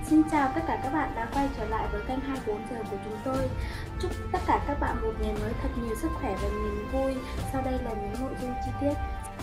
Xin chào tất cả các bạn đã quay trở lại với kênh 24 giờ của chúng tôi. Chúc tất cả các bạn một ngày mới thật nhiều sức khỏe và niềm vui. Sau đây là những nội dung chi tiết.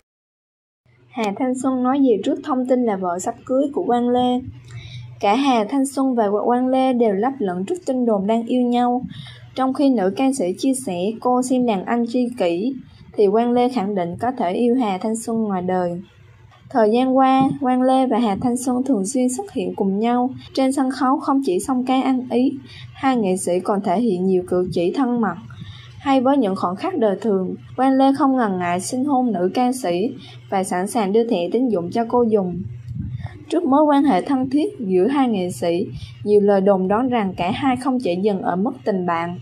Hà Thanh Xuân nói gì trước thông tin là vợ sắp cưới của Quang Lê? Cả Hà Thanh Xuân và Quang Lê đều lấp lửng trước tin đồn đang yêu nhau. Trong khi nữ ca sĩ chia sẻ cô xem đàn anh tri kỷ, thì Quang Lê khẳng định có thể yêu Hà Thanh Xuân ngoài đời. Thời gian qua, Quang Lê và Hà Thanh Xuân thường xuyên xuất hiện cùng nhau. Trên sân khấu không chỉ song ca ăn ý, hai nghệ sĩ còn thể hiện nhiều cử chỉ thân mật. Hay với những khoảnh khắc đời thường, Quang Lê không ngần ngại xin hôn nữ ca sĩ và sẵn sàng đưa thẻ tín dụng cho cô dùng. Trước mối quan hệ thân thiết giữa hai nghệ sĩ, nhiều lời đồn đoán rằng cả hai không chỉ dừng ở mức tình bạn.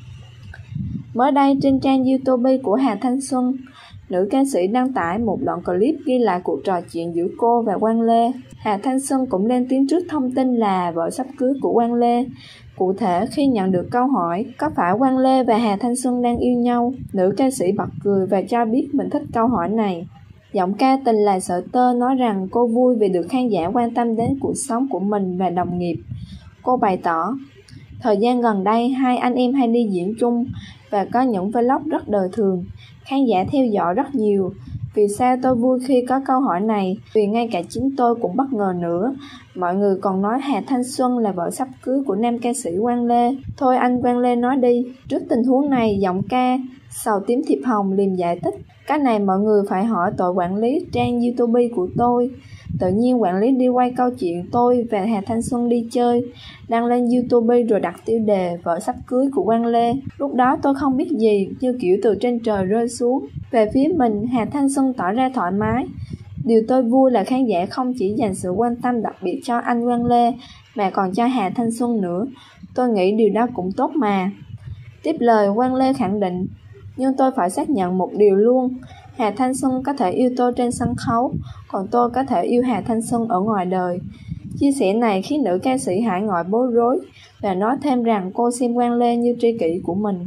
Mới đây, trên trang YouTube của Hà Thanh Xuân, nữ ca sĩ đăng tải một đoạn clip ghi lại cuộc trò chuyện giữa cô và Quang Lê. Hà Thanh Xuân cũng lên tiếng trước thông tin là vợ sắp cưới của Quang Lê. Cụ thể, khi nhận được câu hỏi có phải Quang Lê và Hà Thanh Xuân đang yêu nhau, nữ ca sĩ bật cười và cho biết mình thích câu hỏi này. Giọng ca tình là sợi tơ nói rằng cô vui vì được khán giả quan tâm đến cuộc sống của mình và đồng nghiệp. Cô bày tỏ, thời gian gần đây hai anh em hay đi diễn chung và có những vlog rất đời thường. Khán giả theo dõi rất nhiều. Vì sao tôi vui khi có câu hỏi này? Vì ngay cả chính tôi cũng bất ngờ nữa. Mọi người còn nói Hà Thanh Xuân là vợ sắp cưới của nam ca sĩ Quang Lê. Thôi anh Quang Lê nói đi. Trước tình huống này, giọng ca Sầu Tím Thiệp Hồng liền giải thích. Cái này mọi người phải hỏi tội quản lý trang YouTube của tôi. Tự nhiên quản lý đi quay câu chuyện tôi và Hà Thanh Xuân đi chơi, đăng lên YouTube rồi đặt tiêu đề vợ sắp cưới của Quang Lê. Lúc đó tôi không biết gì, như kiểu từ trên trời rơi xuống. Về phía mình, Hà Thanh Xuân tỏ ra thoải mái. Điều tôi vui là khán giả không chỉ dành sự quan tâm đặc biệt cho anh Quang Lê, mà còn cho Hà Thanh Xuân nữa. Tôi nghĩ điều đó cũng tốt mà. Tiếp lời, Quang Lê khẳng định, nhưng tôi phải xác nhận một điều luôn. Hà Thanh Xuân có thể yêu tôi trên sân khấu, còn tôi có thể yêu Hà Thanh Xuân ở ngoài đời. Chia sẻ này khiến nữ ca sĩ hải ngoại bối rối và nói thêm rằng cô xem Quang Lê như tri kỷ của mình.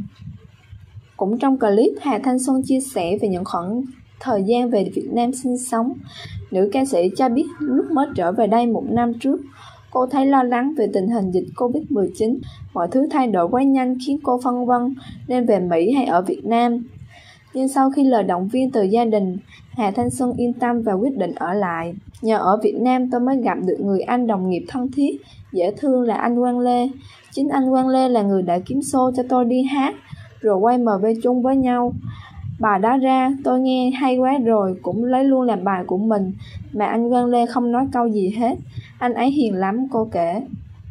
Cũng trong clip, Hà Thanh Xuân chia sẻ về những khoảng thời gian về Việt Nam sinh sống. Nữ ca sĩ cho biết lúc mới trở về đây 1 năm trước, cô thấy lo lắng về tình hình dịch Covid-19. Mọi thứ thay đổi quá nhanh khiến cô phân vân nên về Mỹ hay ở Việt Nam. Nhưng sau khi lời động viên từ gia đình, Hà Thanh Xuân yên tâm và quyết định ở lại. Nhờ ở Việt Nam tôi mới gặp được người anh đồng nghiệp thân thiết, dễ thương là anh Quang Lê. Chính anh Quang Lê là người đã kiếm show cho tôi đi hát, rồi quay MV chung với nhau. Bài đó ra, tôi nghe hay quá rồi, cũng lấy luôn làm bài của mình, mà anh Quang Lê không nói câu gì hết. Anh ấy hiền lắm, cô kể.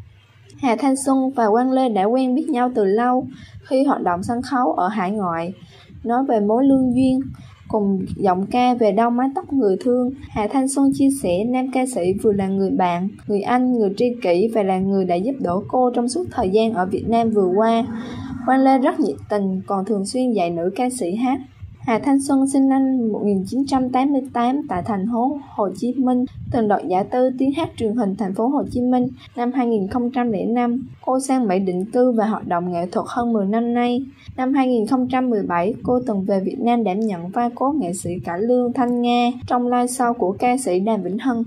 Hà Thanh Xuân và Quang Lê đã quen biết nhau từ lâu, khi hoạt động sân khấu ở hải ngoại. Nói về mối lương duyên, cùng giọng ca Về Đâu Mái Tóc Người Thương, Hà Thanh Xuân chia sẻ nam ca sĩ vừa là người bạn, người anh, người tri kỷ và là người đã giúp đỡ cô trong suốt thời gian ở Việt Nam vừa qua. Quang Lê rất nhiệt tình, còn thường xuyên dạy nữ ca sĩ hát. Hà Thanh Xuân sinh năm 1988 tại thành phố Hồ Chí Minh, từng đoạt giải tư tiếng hát truyền hình thành phố Hồ Chí Minh năm 2005. Cô sang Mỹ định cư và hoạt động nghệ thuật hơn 10 năm nay. Năm 2017, cô từng về Việt Nam đảm nhận vai cố nghệ sĩ cải lương Thanh Nga trong live show của ca sĩ Đàm Vĩnh Hưng.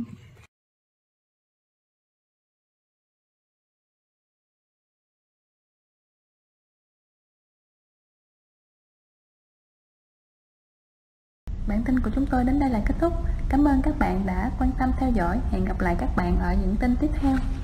Bản tin của chúng tôi đến đây là kết thúc. Cảm ơn các bạn đã quan tâm theo dõi. Hẹn gặp lại các bạn ở những tin tiếp theo.